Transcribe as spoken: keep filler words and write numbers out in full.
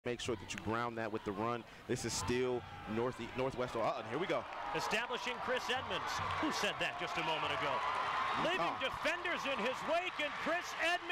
Make sure that you ground that with the run. This is still north northwest. Oh, here we go. Establishing Chris Edmonds. Who said that just a moment ago? Leaving oh. defenders in his wake, and Chris Edmonds